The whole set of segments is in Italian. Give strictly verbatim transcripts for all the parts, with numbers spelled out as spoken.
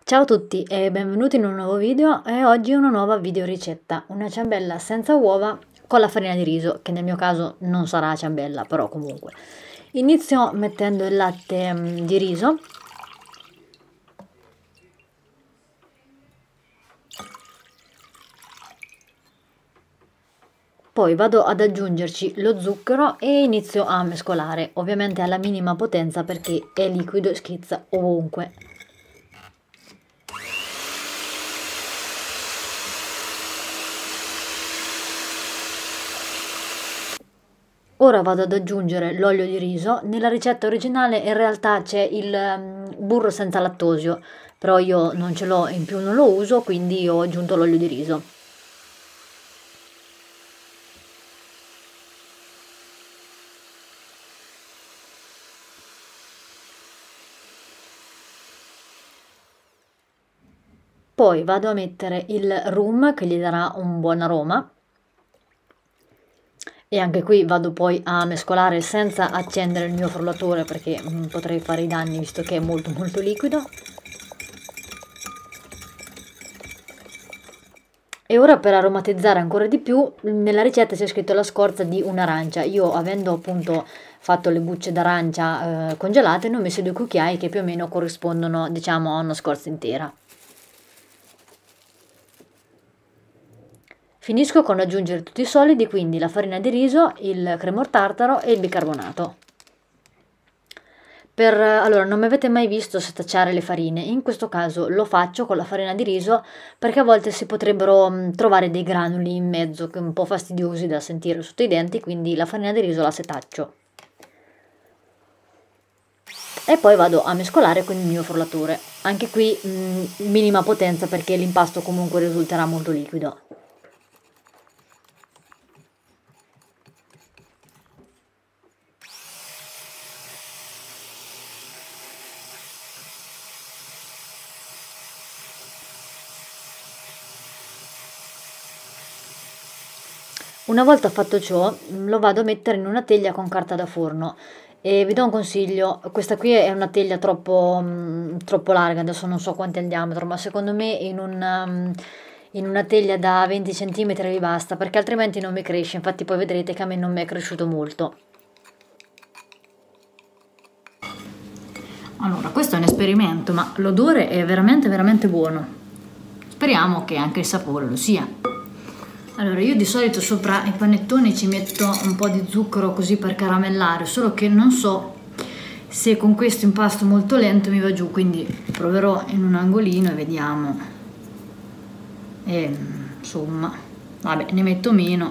Ciao a tutti e benvenuti in un nuovo video e oggi una nuova video ricetta, una ciambella senza uova con la farina di riso, che nel mio caso non sarà ciambella, però comunque. Inizio mettendo il latte mm, di riso, poi vado ad aggiungerci lo zucchero e inizio a mescolare, ovviamente alla minima potenza perché è liquido e schizza ovunque. Ora vado ad aggiungere l'olio di riso. Nella ricetta originale in realtà c'è il um, burro senza lattosio, però io non ce l'ho e in più non lo uso, quindi ho aggiunto l'olio di riso. Poi vado a mettere il rum che gli darà un buon aroma. E anche qui vado poi a mescolare senza accendere il mio frullatore perché mm, potrei fare i danni visto che è molto molto liquido. E ora per aromatizzare ancora di più, nella ricetta c'è scritto la scorza di un'arancia. Io avendo appunto fatto le bucce d'arancia eh, congelate ne ho messe due cucchiai che più o meno corrispondono diciamo a una scorza intera. Finisco con aggiungere tutti i solidi, quindi la farina di riso, il cremor tartaro e il bicarbonato. Per, allora, non mi avete mai visto setacciare le farine, in questo caso lo faccio con la farina di riso perché a volte si potrebbero mh, trovare dei granuli in mezzo che un po' fastidiosi da sentire sotto i denti, quindi la farina di riso la setaccio. E poi vado a mescolare con il mio frullatore, anche qui mh, minima potenza perché l'impasto comunque risulterà molto liquido. Una volta fatto ciò, lo vado a mettere in una teglia con carta da forno e vi do un consiglio, questa qui è una teglia troppo, mm, troppo larga, adesso non so quanto è il diametro, ma secondo me in una, mm, in una teglia da venti centimetri vi basta, perché altrimenti non mi cresce, infatti poi vedrete che a me non mi è cresciuto molto. Allora, questo è un esperimento, ma l'odore è veramente veramente buono. Speriamo che anche il sapore lo sia. Allora, io di solito sopra i panettoni ci metto un po' di zucchero così per caramellare, solo che non so se con questo impasto molto lento mi va giù, quindi proverò in un angolino e vediamo. E, insomma, vabbè, ne metto meno.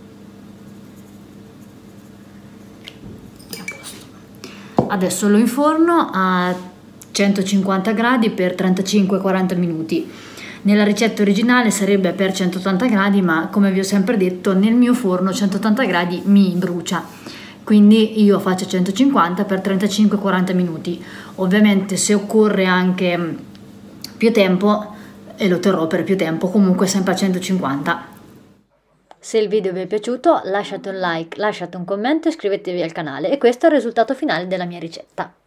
Adesso lo inforno a centocinquanta gradi per trentacinque quaranta minuti. Nella ricetta originale sarebbe per centottanta gradi, ma come vi ho sempre detto nel mio forno centottanta gradi mi brucia, quindi io faccio centocinquanta per trentacinque quaranta minuti. Ovviamente se occorre anche più tempo e lo terrò per più tempo, comunque sempre a centocinquanta. Se il video vi è piaciuto lasciate un like, lasciate un commento e iscrivetevi al canale, e questo è il risultato finale della mia ricetta.